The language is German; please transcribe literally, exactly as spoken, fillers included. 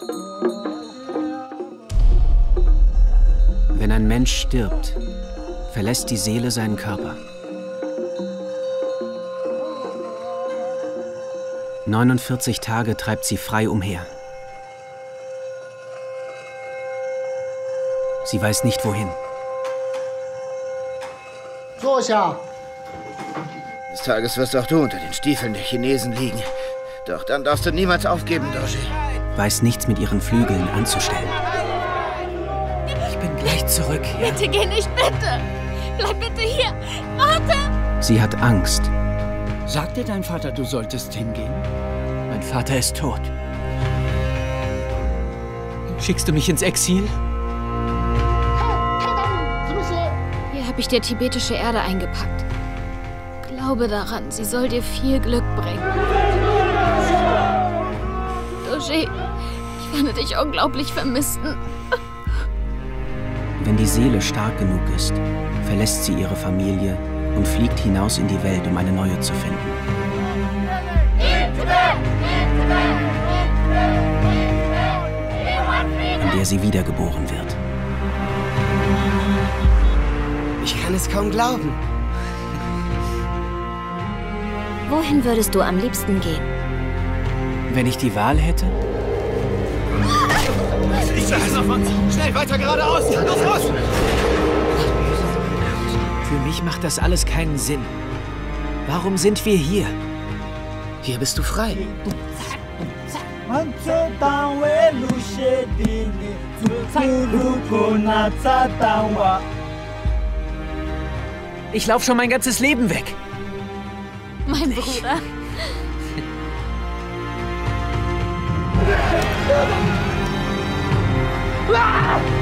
Wenn ein Mensch stirbt, verlässt die Seele seinen Körper. neunundvierzig Tage treibt sie frei umher. Sie weiß nicht, wohin. Des Tages wirst auch du unter den Stiefeln der Chinesen liegen. Doch dann darfst du niemals aufgeben, Doji. Weiß nichts mit ihren Flügeln anzustellen. Ich bin gleich zurück, ja? Bitte geh nicht, bitte! Bleib bitte hier! Warte! Sie hat Angst. Sagt dir dein Vater, du solltest hingehen? Mein Vater ist tot. Schickst du mich ins Exil? Hier habe ich dir tibetische Erde eingepackt. Glaube daran, sie soll dir viel Glück bringen. Doji, ich werde dich unglaublich vermissen. Wenn die Seele stark genug ist, verlässt sie ihre Familie und fliegt hinaus in die Welt, um eine neue zu finden. In der sie wiedergeboren wird. Ich kann es kaum glauben. Wohin würdest du am liebsten gehen? Wenn ich die Wahl hätte? Ich weiß auf uns! Schnell, weiter geradeaus! Los, los! Für mich macht das alles keinen Sinn. Warum sind wir hier? Hier bist du frei. Ich laufe schon mein ganzes Leben weg. Mein Bruder. Ah!